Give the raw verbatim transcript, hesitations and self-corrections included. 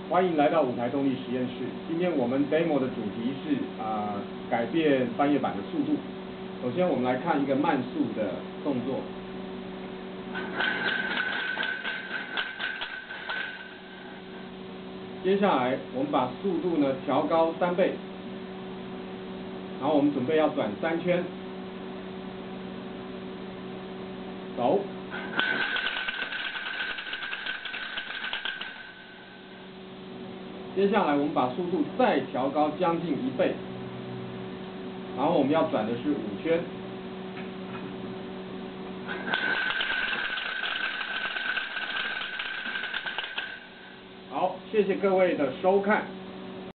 欢迎来到舞台动力实验室。今天我们 demo 的主题是啊、呃、改变翻页板的速度。首先我们来看一个慢速的动作。接下来我们把速度呢调高三倍，然后我们准备要转三圈，走。接下来我们把速度再调高将近一倍，然后我们要转的是五圈。好，谢谢各位的收看。